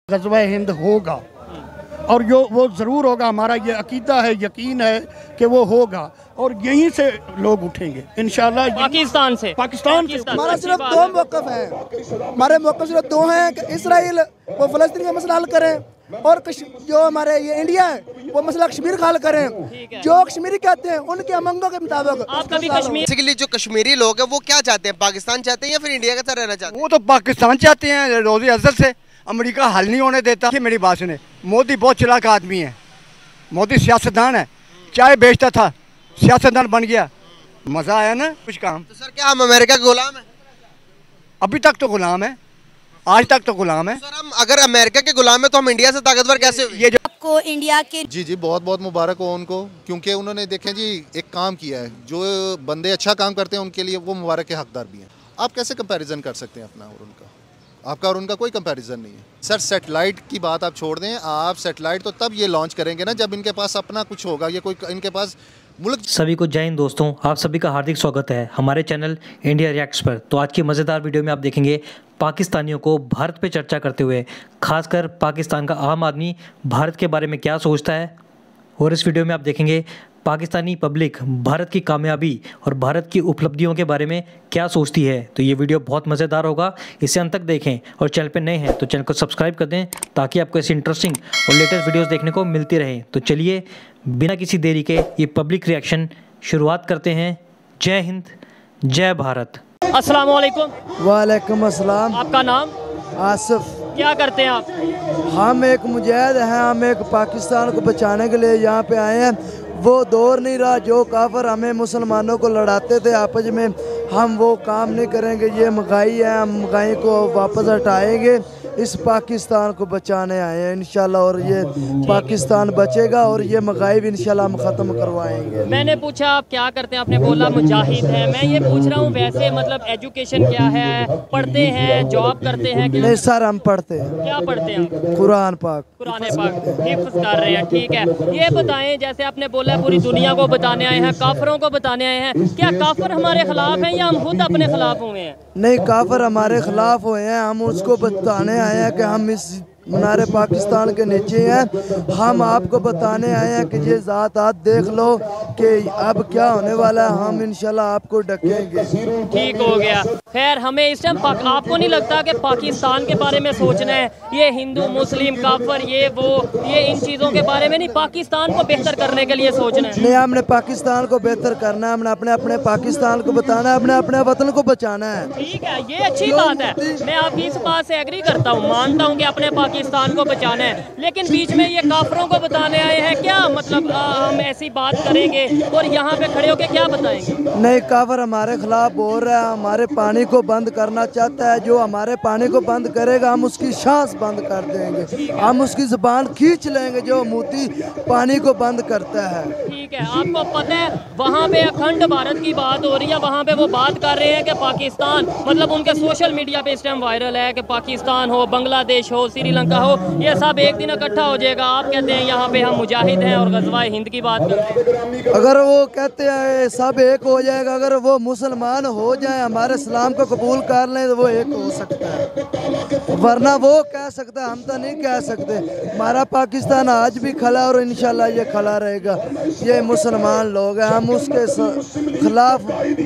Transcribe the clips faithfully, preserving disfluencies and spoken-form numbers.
ग़ज़वा हिंद होगा और जो वो ज़रूर होगा। हमारा ये अकीदा है, यकीन है कि वो होगा और यहीं से लोग उठेंगे इंशाल्लाह। पाकिस्तान से पाकिस्तान से हमारा सिर्फ दो मौक़िफ़ हैं, हमारे मौक़िफ़ सिर्फ दो हैं कि इसराइल वो फ़लस्तीन का मसला हल करें और जो हमारे ये इंडिया है वो मसला कश्मीर का हल करें। जो कश्मीरी कहते हैं उनके अमंगों के मुताबिक। आप कभी कश्मीर बेसिकली जो कश्मीरी लोग हैं वो क्या चाहते हैं, पाकिस्तान चाहते हैं या फिर इंडिया के साथ रहना चाहते हैं? वो तो पाकिस्तान चाहते हैं रोज़ी अज़ल से। अमेरिका हल नहीं होने देता। मेरी बात सुने, मोदी बहुत चालाक आदमी है। मोदी सियासतदान है, चाय बेचता था सियासतदान बन गया। मज़ा आया ना कुछ काम। तो सर क्या हम अमेरिका के गुलाम हैं? अभी तक तो गुलाम है, आज तक तो गुलाम है। सर हम अगर अमेरिका के गुलाम है तो हम इंडिया से ताकतवर कैसे हुए? ये जो आपको इंडिया के जी जी बहुत बहुत मुबारक हो उनको, क्योंकि उन्होंने देखें जी एक काम किया है। जो बंदे अच्छा काम करते हैं उनके लिए वो मुबारक के हकदार भी हैं। आप कैसे कंपैरिजन कर सकते हैं अपना और उनका? आपका और उनका कोई कंपैरिजन नहीं है। सर सेटेलाइट की बात आप छोड़ दें, आप सेटेलाइट तो तब ये लॉन्च करेंगे ना जब इनके पास अपना कुछ होगा, ये कोई इनके पास मुल्क। सभी को जय हिंद दोस्तों, आप सभी का हार्दिक स्वागत है हमारे चैनल इंडिया रिएक्ट्स पर। तो आज की मज़ेदार वीडियो में आप देखेंगे पाकिस्तानियों को भारत पे चर्चा करते हुए, खासकर पाकिस्तान का आम आदमी भारत के बारे में क्या सोचता है। और इस वीडियो में आप देखेंगे पाकिस्तानी पब्लिक भारत की कामयाबी और भारत की उपलब्धियों के बारे में क्या सोचती है। तो ये वीडियो बहुत मज़ेदार होगा, इसे अंत तक देखें और चैनल पर नए हैं तो चैनल को सब्सक्राइब कर दें ताकि आपको ऐसी इंटरेस्टिंग और लेटेस्ट वीडियोस देखने को मिलती रहे। तो चलिए बिना किसी देरी के ये पब्लिक रिएक्शन शुरुआत करते हैं। जय हिंद, जय भारत। अस्सलाम वालेकुम। वालेकुम अस्सलाम। आपका नाम? आसिफ। क्या करते हैं आप? हम एक मुजाहिद हैं, हम एक पाकिस्तान को बचाने के लिए यहाँ पे आए हैं। वो दौर नहीं रहा जो काफिर हमें मुसलमानों को लड़ाते थे आपस में, हम वो काम नहीं करेंगे। ये महंगाई है, हम महंगाई को वापस हटाएंगे। इस पाकिस्तान को बचाने आए हैं इंशाल्लाह और ये पाकिस्तान बचेगा और ये महंगाई भी इंशाल्लाह हम ख़त्म करवाएंगे। मैंने पूछा आप क्या करते हैं, आपने बोला मुजाहिद है। मैं ये पूछ रहा हूँ वैसे मतलब एजुकेशन क्या है, पढ़ते हैं, जॉब करते हैं? नहीं सर हम पढ़ते हैं। क्या पढ़ते हैं? कुरान पाक। कुरान पाक हिफ्ज़ कर रहे हैं, ठीक है। ये बताएं जैसे आपने बोला पूरी दुनिया को बताने आए हैं, काफिरों को बताने आए हैं, क्या काफिर हमारे खिलाफ हैं या हम खुद अपने खिलाफ हुए हैं? नहीं काफिर हमारे खिलाफ हुए हैं, हम उसको बताने आए हैं कि हम इस मुनारे पाकिस्तान के नीचे हैं। हम आपको बताने आए हैं कि ये ज़ात आप देख लो कि अब क्या होने वाला है, हम इंशाल्लाह आपको ढकेंगे। ठीक हो गया। खैर हमें इस टाइम आपको नहीं लगता कि पाकिस्तान के बारे में सोचना है, ये हिंदू मुस्लिम काफिर ये वो ये इन चीज़ों के बारे में नहीं, पाकिस्तान को बेहतर करने के लिए सोचना है? नहीं हमने पाकिस्तान को बेहतर करना है, हमने अपने अपने पाकिस्तान को बताना है, अपने अपने वतन को बचाना है। ठीक है, ये अच्छी बात है। मैं आपकी इस बात से एग्री करता हूँ, मानता हूँ कि अपने पाकिस्तान को बचाना है, लेकिन बीच में ये काफिरों को बताने आए हैं। क्या मतलब आ, हम ऐसी बात करेंगे और यहाँ पे खड़े होकर क्या बताएंगे? नहीं काफिर हमारे खिलाफ बोल रहा है, हमारे पानी को बंद करना चाहता है। जो हमारे पानी को बंद करेगा हम उसकी सांस बंद कर देंगे, हम उसकी जुबान खींच लेंगे जो मोती पानी को बंद करता है। ठीक है, आपको पता है वहाँ पे अखंड भारत की बात हो रही है, वहाँ पे वो बात कर रहे हैं कि पाकिस्तान मतलब उनके सोशल मीडिया पे इस टाइम वायरल है कि पाकिस्तान हो, बांग्लादेश हो, श्रीलंका हो, ये सब एक दिन इकट्ठा हो जाएगा। आप कहते हैं यहाँ पे हम मुजाहिद हैं और ग़ज़वा हिंद की बात करते हैं। अगर वो कहते हैं सब एक हो जाएगा, अगर वो मुसलमान हो जाए हमारे इस्लाम को कबूल कर लें तो वो एक हो सकता है, वरना वो कह सकता है, हम तो नहीं कह सकते। हमारा पाकिस्तान आज भी खड़ा और इंशाल्लाह ये खड़ा रहेगा। ये मुसलमान लोग हैं, हम उसके खिलाफ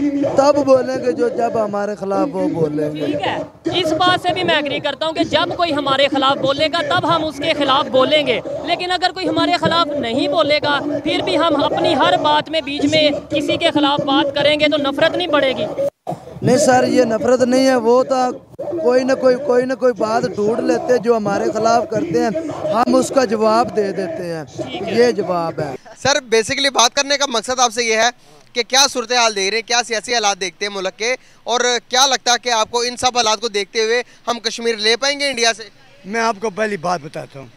तब बोलेंगे जो जब हमारे खिलाफ वो बोलेंगे। ठीक है, इस बात से भी मैं एग्री करता हूँ कि जब कोई हमारे खिलाफ बोलेगा तब हम उसके खिलाफ बोलेंगे, लेकिन अगर कोई हमारे खिलाफ नहीं बोलेगा फिर भी हम अपनी हर बात में बीच में किसी के खिलाफ बात करेंगे तो नफरत नहीं बढ़ेगी? नहीं सर ये नफरत नहीं है, वो तो कोई ना कोई कोई ना कोई बात ढूंढ लेते हैं जो हमारे खिलाफ करते हैं, हम उसका जवाब दे देते हैं। ये जवाब है सर। बेसिकली बात करने का मकसद आपसे ये है कि क्या सूरत हाल देख रहे हैं, क्या सियासी हालात देखते हैं मुल्क के, और क्या लगता है कि आपको इन सब हालात को देखते हुए हम कश्मीर ले पाएंगे इंडिया से? मैं आपको पहली बात बताता हूँ।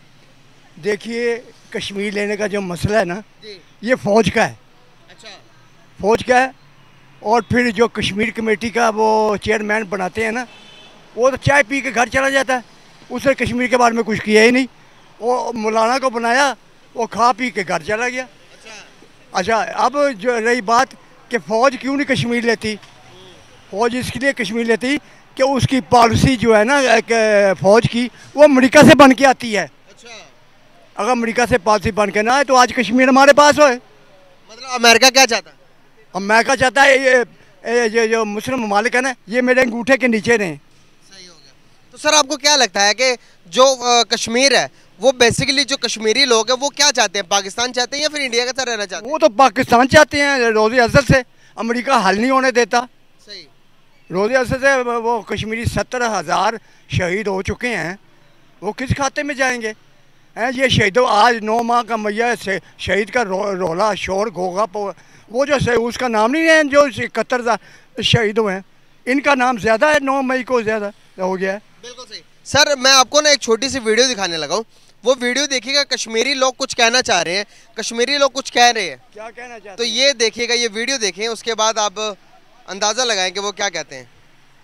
देखिए कश्मीर लेने का जो मसला है ना, ये फ़ौज का है। अच्छा। फ़ौज का है। और फिर जो कश्मीर कमेटी का वो चेयरमैन बनाते हैं ना, वो तो चाय पी के घर चला जाता है, उसने कश्मीर के बारे में कुछ किया ही नहीं। वो मौलाना को बनाया, वो खा पी के घर चला गया। अच्छा, अच्छा अब जो रही बात कि फ़ौज क्यों नहीं कश्मीर लेती, फ़ौज इसके लिए कश्मीर लेती कि उसकी पॉलिसी जो है ना एक फ़ौज की, वो अमेरिका से बन के आती है। अच्छा, अगर अमेरिका से पॉलिसी बन के ना आए तो आज कश्मीर हमारे पास हो। मतलब अमेरिका क्या चाहता है? अमेरिका चाहता है ये, ये, ये जो मुस्लिम ममालिक है ना, ये मेरे अंगूठे के नीचे रहें। सही हो गया। तो सर आपको क्या लगता है कि जो अ, कश्मीर है वो बेसिकली जो कश्मीरी लोग हैं वो क्या चाहते हैं, पाकिस्तान चाहते हैं या फिर इंडिया के साथ रहना चाहते हैं? वो तो पाकिस्तान चाहते हैं रोज़े अज़हर से, अमेरिका हल नहीं होने देता। सही। रोज़े अज़हर से वो कश्मीरी सत्तर हज़ार शहीद हो चुके हैं, वो किस खाते में जाएंगे हैं? ये शहीदों आज नौ माह का मैया से शहीद का रो, रोला शोर घोगा, वो जो से उसका नाम नहीं है जो इकहत्तर हज़ार शहीद हुए हैं, इनका नाम ज़्यादा है, नौ मई को ज़्यादा हो गया है। बिल्कुल सही। सर मैं आपको ना एक छोटी सी वीडियो दिखाने लगा हूँ, वो वीडियो देखिएगा। कश्मीरी लोग कुछ कहना चाह रहे हैं, कश्मीरी लोग कुछ कह रहे हैं, क्या कहना चाहते तो ये देखिएगा, ये वीडियो देखें, उसके बाद आप अंदाज़ा लगाएं कि वो क्या कहते हैं,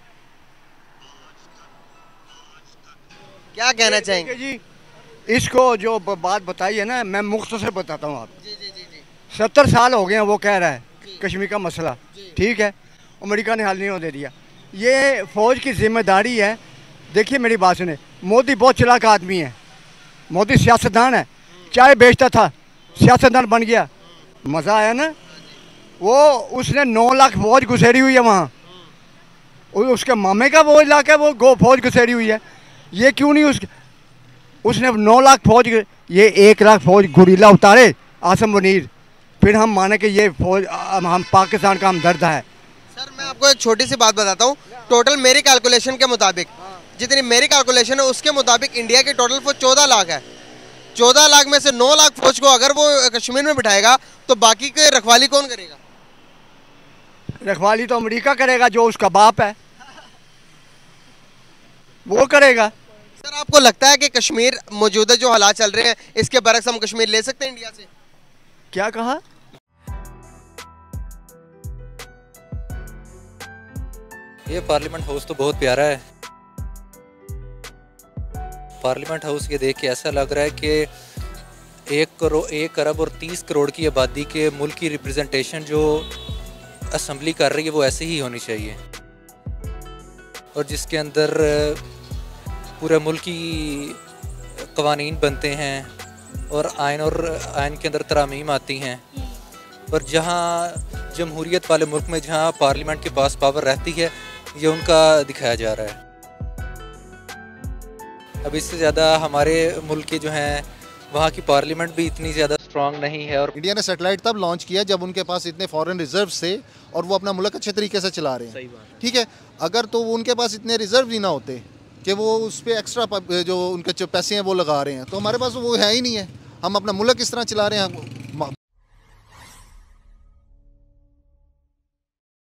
क्या कहना चाहेंगे जी? इसको जो बात बताई है ना, मैं मुख्तसर बताता हूँ आप। जी जी जी जी सत्तर साल हो गए हैं वो कह रहा है कश्मीर का मसला, ठीक है, अमेरिका ने हल नहीं होने दिया। ये फ़ौज की जिम्मेदारी है। देखिए मेरी बात सुने, मोदी बहुत चालाक आदमी है, मोदी सियासतदान है, चाय बेचता था सियासतदान बन गया, मज़ा आया ना। वो उसने नौ लाख फौज घुसेरी हुई है वहाँ, उसके मामे का वो इलाका है, वो गो फौज घुसेरी हुई है। ये क्यों नहीं उस उसने नौ लाख फौज, ये एक लाख फौज गुरीला उतारे आसम मुनीर, फिर हम माने कि ये फौज हम पाकिस्तान का हमदर्द है। सर मैं आपको एक छोटी सी बात बताता हूँ, टोटल मेरी कैलकुलेशन के मुताबिक, जितनी मेरी कैलकुलेशन है उसके मुताबिक इंडिया की टोटल फौज चौदह लाख है। चौदह लाख में से नौ लाख फौज को अगर वो कश्मीर में बिठाएगा तो बाकी के रखवाली कौन करेगा? रखवाली तो अमेरिका करेगा, जो उसका बाप है वो करेगा। सर आपको लगता है कि कश्मीर मौजूदा जो हालात चल रहे हैं इसके बरक्स हम कश्मीर ले सकते हैं इंडिया से? क्या कहा? ये पार्लियामेंट हाउस तो बहुत प्यारा है। पार्लियामेंट हाउस ये देख के ऐसा लग रहा है कि एक करोड़ एक अरब और तीस करोड़ की आबादी के मुल्क की रिप्रेजेंटेशन जो असम्बली कर रही है वो ऐसे ही होनी चाहिए, और जिसके अंदर पूरे मुल्क की कवानीन बनते हैं और आइन और आइन के अंदर तरामीम आती हैं। और जहाँ जमहूरियत वाले मुल्क में जहाँ पार्लियामेंट के पास पावर रहती है, ये उनका दिखाया जा रहा है। अब इससे ज़्यादा हमारे मुल्क के जो हैं वहाँ की पार्लियामेंट भी इतनी ज़्यादा स्ट्रांग नहीं है। और इंडिया ने सैटेलाइट तब लॉन्च किया जब उनके पास इतने फॉरेन रिजर्व थे और वो अपना मुल्क अच्छे तरीके से चला रहे हैं। सही बात है। ठीक है, अगर तो वो उनके पास इतने रिजर्व ही ना होते कि वो उस पर एक्स्ट्रा जो उनके जो पैसे हैं वो लगा रहे हैं, तो हमारे पास वो है ही नहीं है। हम अपना मुल्क किस तरह चला रहे हैं,